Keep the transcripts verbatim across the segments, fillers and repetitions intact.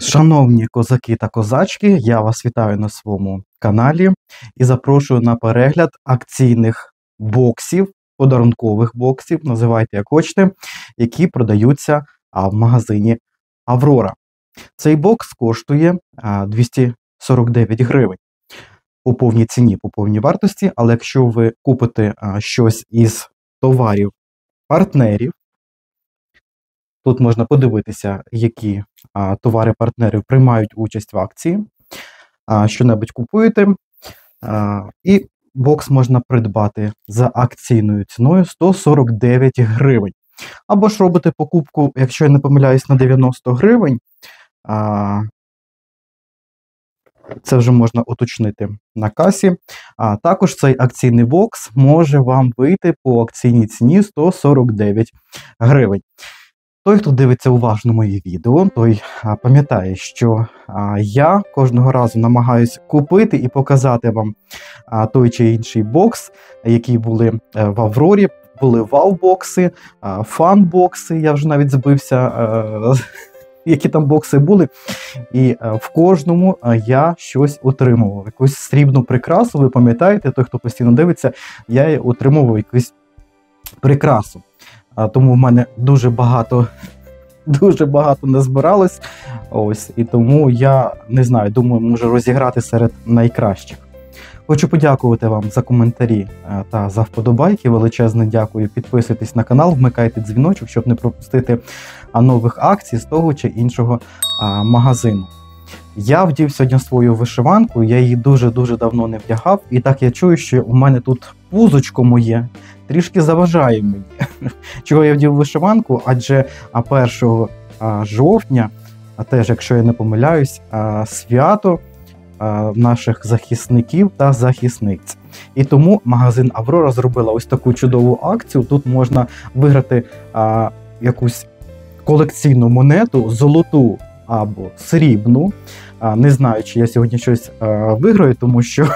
Шановні козаки та козачки, я вас вітаю на своєму каналі і запрошую на перегляд акційних боксів, подарункових боксів, називайте як хочете, які продаються в магазині Аврора. Цей бокс коштує двісті сорок дев'ять гривень по повній ціні, по повній вартості, але якщо ви купите щось із товарів партнерів, тут можна подивитися, які а, товари партнерів приймають участь в акції, а, що-небудь купуєте, а, і бокс можна придбати за акційною ціною сто сорок дев'ять гривень. Або ж робите покупку, якщо я не помиляюсь, на дев'яносто гривень, а, це вже можна уточнити на касі. А також цей акційний бокс може вам вийти по акційній ціні сто сорок дев'ять гривень. Той, хто дивиться уважно мої відео, той а, пам'ятає, що а, я кожного разу намагаюсь купити і показати вам а, той чи інший бокс, які були а, в Аврорі, були вау-бокси, а, фан-бокси, я вже навіть збився, а, які там бокси були. І а, в кожному а, я щось отримував. Якусь срібну прикрасу, ви пам'ятаєте, той, хто постійно дивиться, я отримував якусь прикрасу. А, тому в мене дуже багато, дуже багато не збиралось, ось, і тому я, не знаю, думаю, можу розіграти серед найкращих. Хочу подякувати вам за коментарі та за вподобайки, величезне дякую, підписуйтесь на канал, вмикайте дзвіночок, щоб не пропустити нових акцій з того чи іншого а, магазину. Я вдів сьогодні свою вишиванку, я її дуже-дуже давно не вдягав, і так я чую, що у мене тут пузочко моє трішки заважає мені. Чого я вдів вишиванку? Адже першого жовтня, а теж, якщо я не помиляюсь, свято наших захисників та захисниць. І тому магазин Аврора зробила ось таку чудову акцію. Тут можна виграти а, якусь колекційну монету, золоту або срібну. А, не знаю, чи я сьогодні щось а, виграю, тому що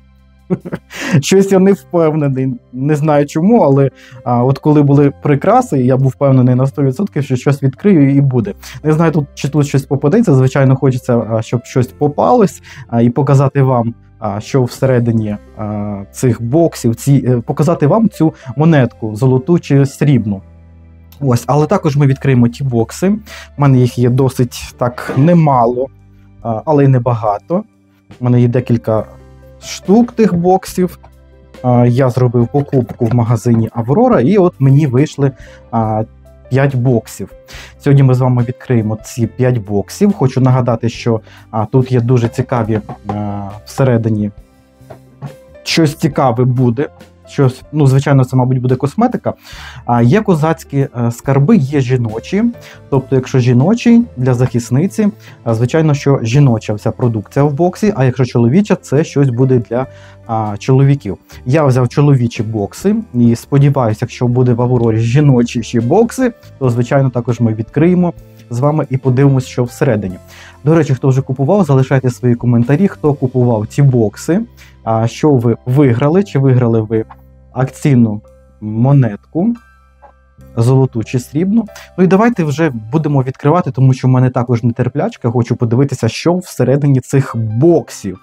щось я не впевнений, не знаю чому, але а, от коли були прикраси, я був впевнений на сто відсотків, що щось відкрию і буде. Не знаю, тут, чи тут щось попадеться, звичайно, хочеться, а, щоб щось попалось, а, і показати вам, а, що всередині а, цих боксів, ці, показати вам цю монетку, золоту чи срібну. Ось, але також ми відкриємо ті бокси. У мене їх є досить так немало, а, але й небагато. У мене є декілька штук тих боксів. А, я зробив покупку в магазині Аврора, і от мені вийшли а, п'ять боксів. Сьогодні ми з вами відкриємо ці п'ять боксів. Хочу нагадати, що а, тут є дуже цікаві а, всередині. Щось цікаве буде. Щось, ну, звичайно, це, мабуть, буде косметика. А є козацькі скарби, є жіночі. Тобто, якщо жіночий для захисниці, звичайно, що жіноча вся продукція в боксі, а якщо чоловіча, це щось буде для а, чоловіків. Я взяв чоловічі бокси і сподіваюся, якщо буде в Аврорі жіночі ще бокси, то, звичайно, також ми відкриємо з вами і подивимось, що всередині. До речі, хто вже купував, залишайте свої коментарі, хто купував ці бокси, а що ви виграли, чи виграли ви акційну монетку, золоту чи срібну. Ну і давайте вже будемо відкривати, тому що в мене також нетерплячка, хочу подивитися, що всередині цих боксів.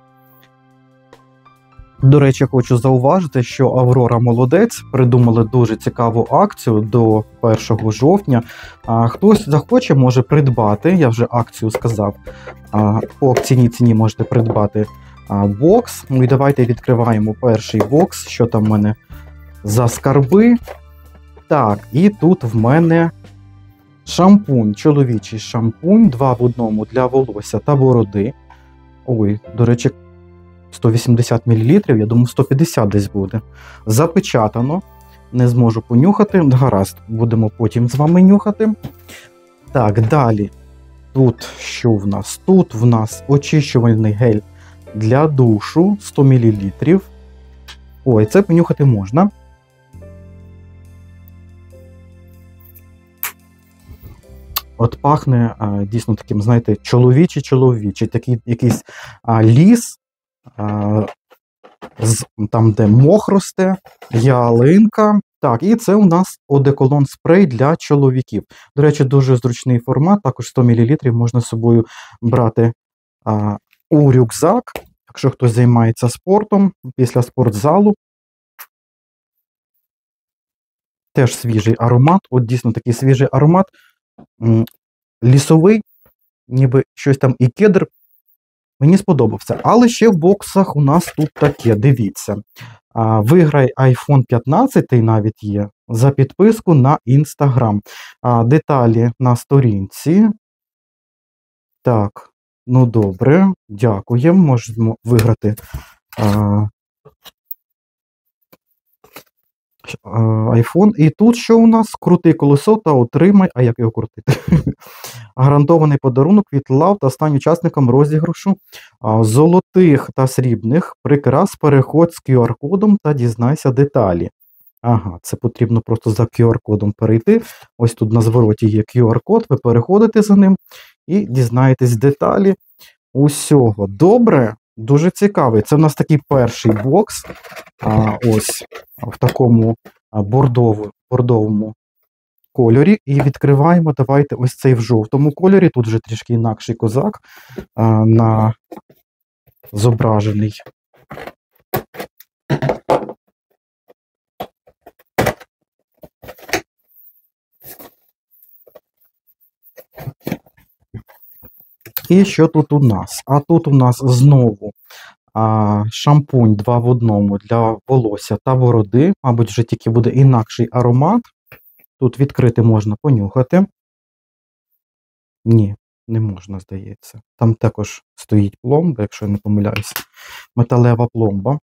До речі, хочу зауважити, що Аврора молодець, придумали дуже цікаву акцію до першого жовтня. А, хтось захоче, може придбати, я вже акцію сказав, а, по акційній ціні можете придбати а, бокс. Ну і давайте відкриваємо перший бокс, що там в мене за скарби. Так, і тут в мене шампунь, чоловічий шампунь, два в одному для волосся та бороди. Ой, до речі, сто вісімдесят мілілітрів, я думаю, сто п'ятдесят десь буде. Запечатано, не зможу понюхати, гаразд, будемо потім з вами нюхати. Так, далі, тут що в нас? Тут в нас очищувальний гель для душу, сто мілілітрів. Ой, це понюхати можна. От пахне а, дійсно таким, знаєте, чоловічий-чоловічий, такий якийсь а, ліс, а, з, там, де мох росте, ялинка, Так, і це у нас одеколон спрей для чоловіків. До речі, дуже зручний формат, також сто мілілітрів можна з собою брати а, у рюкзак, якщо хтось займається спортом, після спортзалу. Теж свіжий аромат, от дійсно такий свіжий аромат, м, лісовий, ніби щось там і кедр. Мені сподобався. Але ще в боксах у нас тут таке, дивіться. А, виграй айфон п'ятнадцять навіть є за підписку на Instagram. А, деталі на сторінці. Так, ну добре, дякуємо. Можемо виграти а, айфон. І тут що у нас? Крути колесо та отримай. А як його крутити? Гарантований подарунок від Лав та стань учасником розіграшу а, золотих та срібних прикрас. Переходь з кю ар-кодом та дізнайся деталі. Ага, це потрібно просто за кю ар-кодом перейти. Ось тут на звороті є кю ар-код, ви переходите за ним і дізнаєтесь деталі усього. Добре, дуже цікавий. Це в нас такий перший бокс. А, ось в такому бордовому, бордовому кольорі. І відкриваємо, давайте ось цей в жовтому кольорі. Тут вже трішки інакший козак а, на зображений. І що тут у нас? А тут у нас знову а, шампунь два в одному для волосся та бороди. Мабуть, вже тільки буде інакший аромат. Тут відкрити можна понюхати. Ні, не можна, здається. Там також стоїть пломба, якщо я не помиляюся. Металева пломба.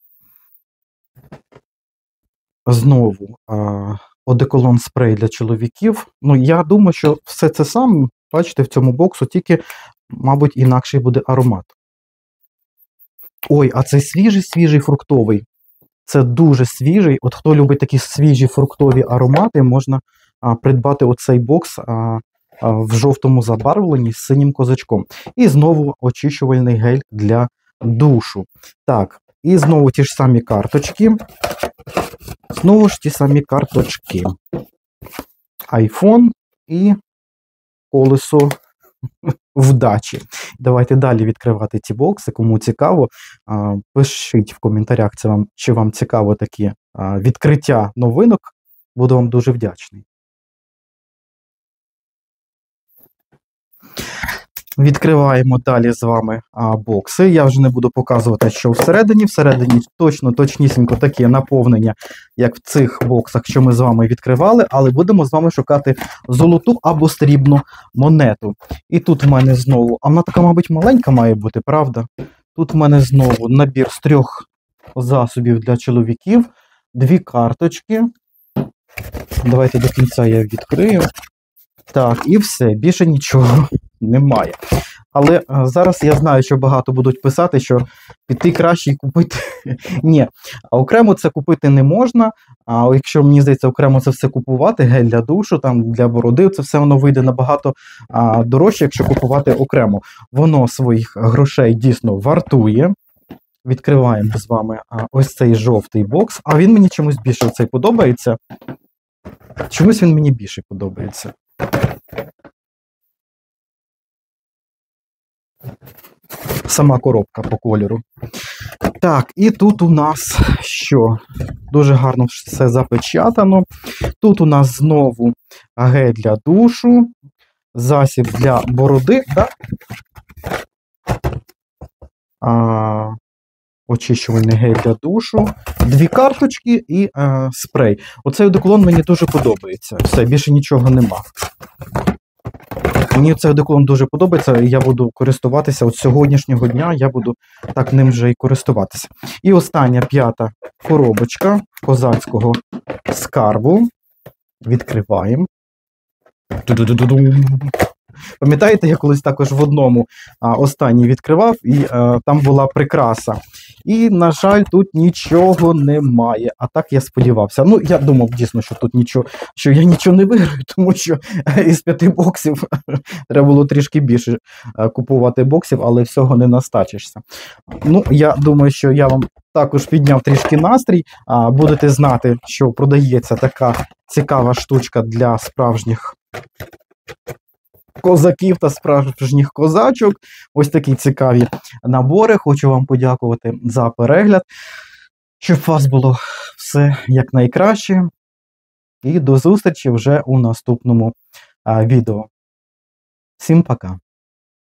Знову а, одеколон спрей для чоловіків. Ну, я думаю, що все це саме, бачите, в цьому боксу, тільки, мабуть, інакший буде аромат. Ой, а це свіжий-свіжий фруктовий. Це дуже свіжий. От хто любить такі свіжі фруктові аромати, можна а, придбати оцей бокс а, а, в жовтому забарвленні з синім козачком. І знову очищувальний гель для душу. Так, і знову ті ж самі карточки. Знову ж ті самі карточки. Айфон і колесо вдачі. Давайте далі відкривати ці бокси. Кому цікаво, пишіть в коментарях, це вам, чи вам цікаво такі відкриття новинок. Буду вам дуже вдячний. Відкриваємо далі з вами а, бокси. Я вже не буду показувати, що всередині. Всередині точно, точнісінько таке наповнення, як в цих боксах, що ми з вами відкривали, але будемо з вами шукати золоту або срібну монету. І тут в мене знову, а вона така, мабуть, маленька має бути, правда? Тут в мене знову набір з трьох засобів для чоловіків, дві карточки. Давайте до кінця я відкрию. Так, і все, більше нічого немає. Але а, зараз я знаю, що багато будуть писати, що піти краще і купити. Ні, окремо це купити не можна. А якщо, мені здається, окремо це все купувати, гель для душу, там, для бороди, це все воно вийде набагато а, дорожче, якщо купувати окремо. Воно своїх грошей дійсно вартує. Відкриваємо з вами а, ось цей жовтий бокс. А він мені чомусь більше цей подобається. Чомусь він мені більше подобається. Сама коробка по кольору. Так, і тут у нас що? Дуже гарно все запечатано. Тут у нас знову гель для душу, засіб для бороди, да? а, очищувальний гель для душу, дві карточки і а, спрей. Оцей одеколон мені дуже подобається. Все, більше нічого нема. Мені цей одеколон дуже подобається, і я буду користуватися от сьогоднішнього дня, я буду так ним вже і користуватися. І остання п'ята коробочка козацького скарбу. Відкриваємо. Пам'ятаєте, я колись також в одному а, останній відкривав, і а, там була прикраса. І, на жаль, тут нічого немає. А так я сподівався. Ну, я думав дійсно, що тут нічого, що я нічого не виграю, тому що із п'яти боксів треба було трішки більше купувати боксів, але всього не настачишся. Ну, я думаю, що я вам також підняв трішки настрій. Будете знати, що продається така цікава штучка для справжніх козаків та справжніх козачок. Ось такі цікаві набори. Хочу вам подякувати за перегляд, щоб у вас було все якнайкраще. І до зустрічі вже у наступному а, відео. Всім пока!